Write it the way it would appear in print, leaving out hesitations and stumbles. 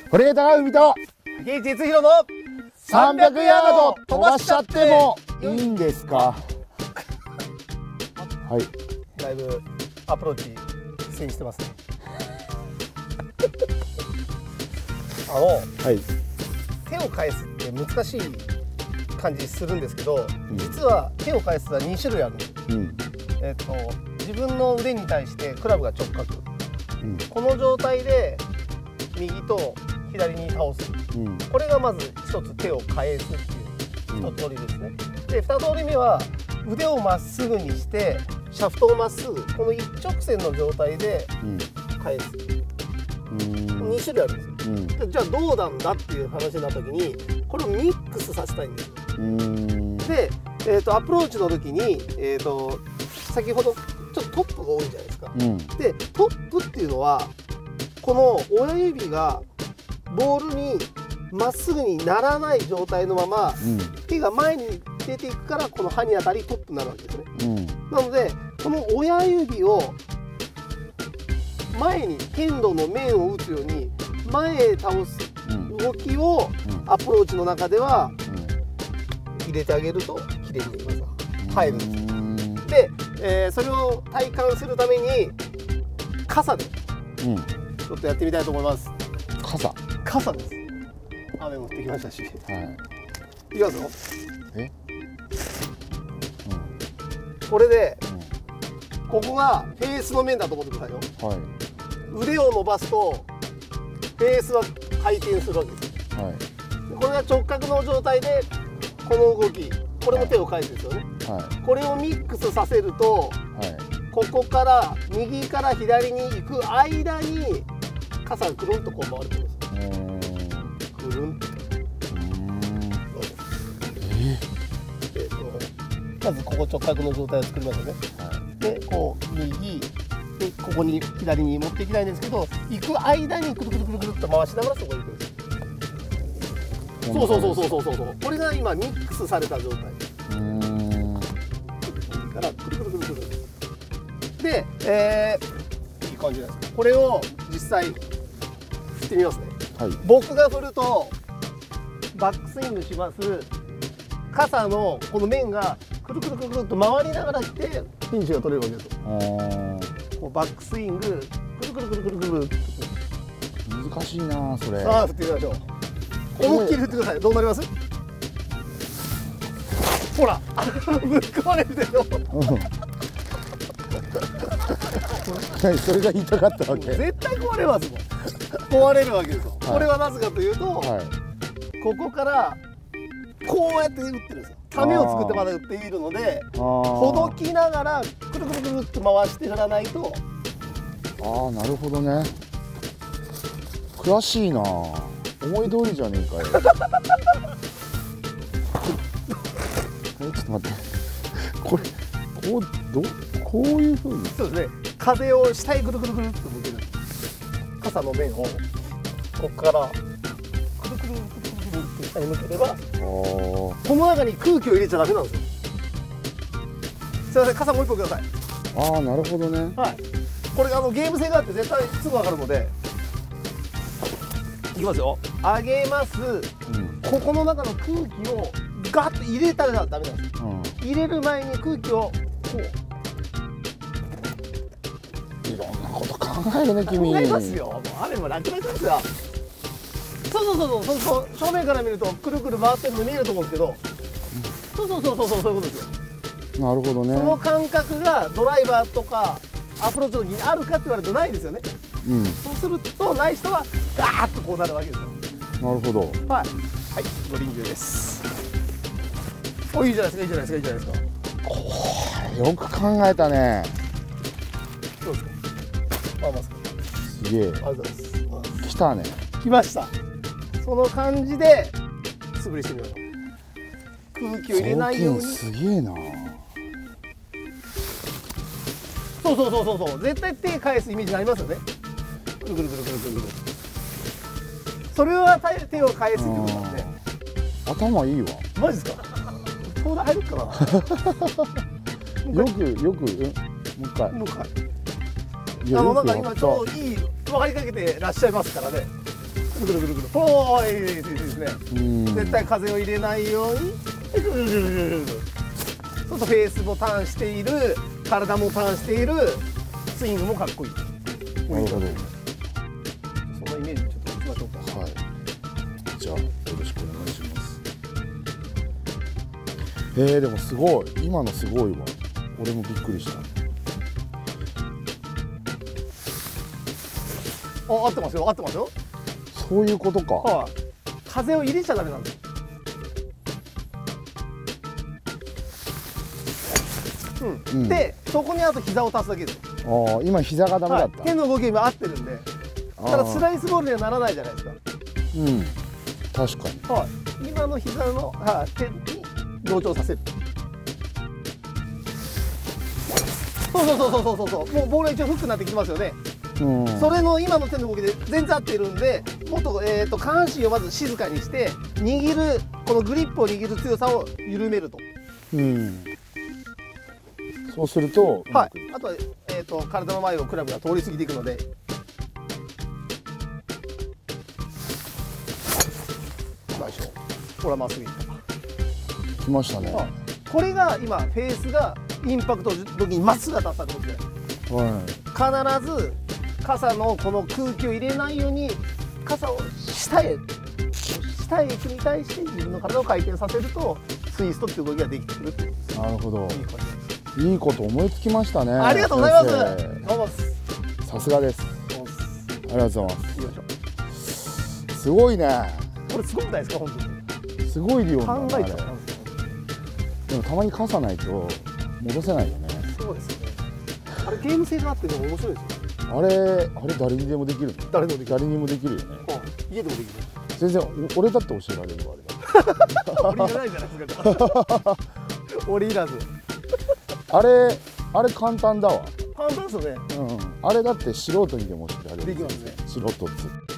堀江貴文と竹内哲弘の 300ヤード飛ばしちゃってもいいんですか。はい。 だいぶアプローチ苦戦してますね。 はい、 手を返すって難しい感じするんですけど、実は手を返すは2種類あるんです。自分の腕に対してクラブが直角、この状態で右と左に倒す、これがまず一つ手を返すっていう一通りですね。で2通り目は腕をまっすぐにしてシャフトをまっすぐこの一直線の状態で返す、2種類あるんですよ。じゃあどうなんだっていう話になった時にこれをミックスさせたいんですよ。で、アプローチの時に、先ほどちょっとトップが多いじゃないですか。でトップっていうのはこの親指がボールにまっすぐにならない状態のまま、手が前に出ていくからこの刃に当たりトップになるわけですね。なのでこの親指を前に剣道の面を打つように前へ倒す動きをアプローチの中では入れてあげると綺麗に入るんです。で、それを体感するために傘でちょっとやってみたいと思います。傘です。雨も降ってきましたし、いきますよ。これで、ここがフェースの面だと思ってくださいよ。腕を伸ばすとフェースは回転するわけです。これが直角の状態でこの動き、これも手を返すですよね。これをミックスさせると、ここから右から左に行く間に傘がくるんとこう回るってことです。くるんと。まずここ直角の状態を作りますよね。でこう右でここに左に持っていきたいんですけど、行く間にくるくるくるくるっと回しながらそこに行くんです。そうこれが今ミックスされた状態からくるくるくるくるで、いい感じです。これを実際振ってみますね。僕が振るとバックスイングします。傘のこの面がくるくるくるくるっと回りながら来てフィニッシュが取れるわけですよ。こうバックスイングくるくるくるくるくる。 難しいなそれ。 さあ振ってみましょう。思いっきり振ってください。どうなります？ほらぶっ壊れるでしょ。 それが言いたかったわけ。 絶対壊れますもん。壊れるわけですよ。これはなぜかというと、ここからこうやって打ってるんですよ。ためを作ってまだ打っているので、ほどきながらくるくるくるって回してやらないと。 なるほどね。詳しいな。思い通りじゃねえかよ。ちょっと待って。これこういう風に。そうですね。風を下へぐるぐるぐるっと向ける。傘の面をここからくるくるくるくるくるって下に向ければ、この中に空気を入れちゃダメなんですよ。すいません、傘もう一個ください。なるほどね。これゲーム性があって絶対すぐ分かるので。いきますよ。上げます。ここの中の空気をガッと入れたらダメなんです。入れる前に空気をこう。いろんなこと考えるね君。 考えますよ。もう雨も楽々ですよ。そう正面から見るとくるくる回ってるの見えると思うんですけど、そういうことですよ。 なるほどね。 その感覚がドライバーとかアプローチの時にあるかって言われるとないですよね。そうするとない人はガーッとこうなるわけですよ。 なるほど。 グリーン中です。いいじゃないですか、いいじゃないですか、いいじゃないですか。 よく考えたね。 どうですか。 すげえ。 ありがとうございます。 来たね。 来ました。その感じで素振りしてみましょう。空気を入れないように。 すげえな。 そう絶対手返すイメージありますよね。くるくるくるくるくる。それは手を返すってことなんで。 頭いいわ。 マジですか。東大入るかな。 よくもう一回。 なんか今ちょうどいい分かりかけてらっしゃいますからね。 ぐるぐるぐる。おー、いいですね。絶対風を入れないように。ぐるぐるぐるぐる。そうするとフェースもターンしている、体もターンしている、スイングもかっこいい。 なるほど。 そのイメージちょっといきましょうか。 はい。じゃあよろしくお願いします。でもすごい。今のすごいわ。俺もびっくりした。 合ってますよ、合ってますよ。 そういうことか。 はい。風を入れちゃダメなんです。で、そこにあと膝を足すだけです。 今膝がダメだった。 手の動き今合ってるんで。ただスライスボールにはならないじゃないですか。 確かに。今の膝の手に同調させる。そう。もうボールが一応フックになってきてますよね。それの今の手の動きで全然合ってるんで、もっと下半身をまず静かにして握る、このグリップを握る強さを緩めると。 そうすると、 あとは、体の前をクラブが通り過ぎていくので、ほらまっすぐいった。 来ましたね。 これが今フェースがインパクトの時にまっすぐ当たったってことで、必ず傘のこの空気を入れないように傘を下へ行くに対して自分の体を回転させるとツイストっていう動きができてくるっていう。 なるほど。いいこと思いつきましたね。 ありがとうございます。 さすがです。ありがとうございます。すごいね。 これすごくないですか、本当に。 すごい量なんだね。 でもたまに傘ないと戻せないよね。 そうですね。あれゲーム性があっての面白いですよ。 あれ誰にでもできるの？誰にもできるよね。 家でもできる。 全然俺だって教えられるわあれだ。俺いらないじゃないですか。俺いらず。 あれ簡単だわ。 簡単ですよね。 あれだって素人にでも教えられる。 できますね。 素人っつ。